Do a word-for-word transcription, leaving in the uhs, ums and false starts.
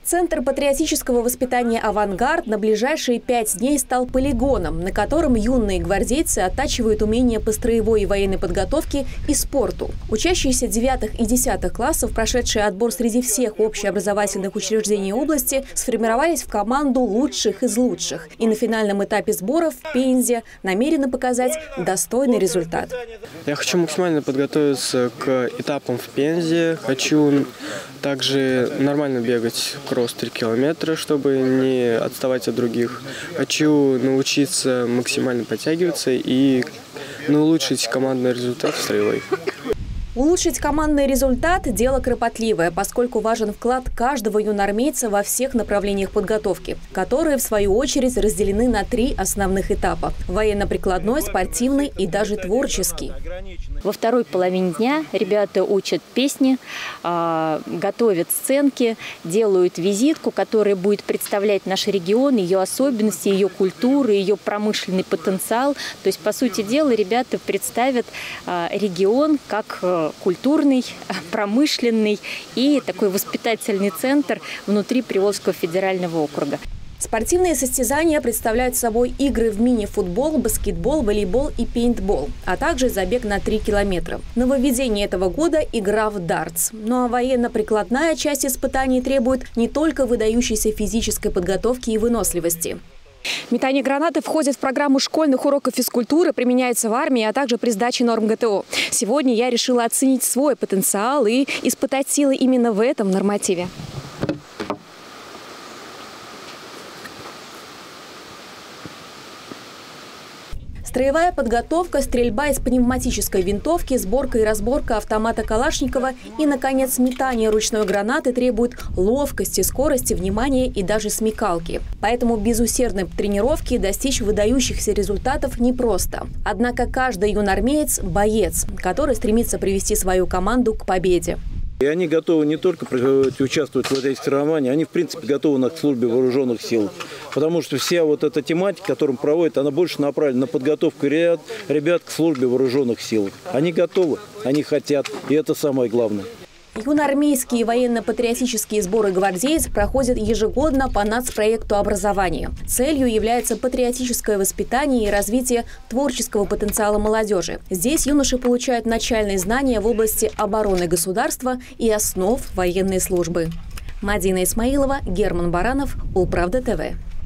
Центр патриотического воспитания «Авангард» на ближайшие пять дней стал полигоном, на котором юные гвардейцы оттачивают умения по строевой и военной подготовке и спорту. Учащиеся девятых и десятых классов, прошедшие отбор среди всех общеобразовательных учреждений области, сформировались в команду лучших из лучших. И на финальном этапе сборов в Пензе намерены показать достойный результат. Я хочу максимально подготовиться к этапам в Пензе. Хочу также нормально бегать кросс три километра, чтобы не отставать от других. Хочу научиться максимально подтягиваться и ну, улучшить командный результат в строевой. Улучшить командный результат – дело кропотливое, поскольку важен вклад каждого юноармейца во всех направлениях подготовки, которые, в свою очередь, разделены на три основных этапа – военно-прикладной, спортивный и даже творческий. Во второй половине дня ребята учат песни, готовят сценки, делают визитку, которая будет представлять наш регион, ее особенности, ее культуру, ее промышленный потенциал. То есть, по сути дела, ребята представят регион как культурный, промышленный и такой воспитательный центр внутри Приволжского федерального округа. Спортивные состязания представляют собой игры в мини-футбол, баскетбол, волейбол и пейнтбол, а также забег на три километра. Нововведение этого года – игра в дартс. Ну а военно-прикладная часть испытаний требует не только выдающейся физической подготовки и выносливости. Метание гранаты входит в программу школьных уроков физкультуры, применяется в армии, а также при сдаче норм ГТО. Сегодня я решила оценить свой потенциал и испытать силы именно в этом нормативе. Строевая подготовка, стрельба из пневматической винтовки, сборка и разборка автомата Калашникова и, наконец, метание ручной гранаты требует ловкости, скорости, внимания и даже смекалки. Поэтому без усердной тренировки достичь выдающихся результатов непросто. Однако каждый юноармеец – боец, который стремится привести свою команду к победе. И они готовы не только участвовать в этой соревновании, они, в принципе, готовы к службе вооруженных сил. Потому что вся вот эта тематика, которую проводят, она больше направлена на подготовку ребят, ребят к службе вооруженных сил. Они готовы, они хотят, и это самое главное. Юноармейские военно-патриотические сборы гвардейц проходят ежегодно по нацпроекту образования. Целью является патриотическое воспитание и развитие творческого потенциала молодежи. Здесь юноши получают начальные знания в области обороны государства и основ военной службы. Мадина Исмаилова, Герман Баранов, Улправда ТВ.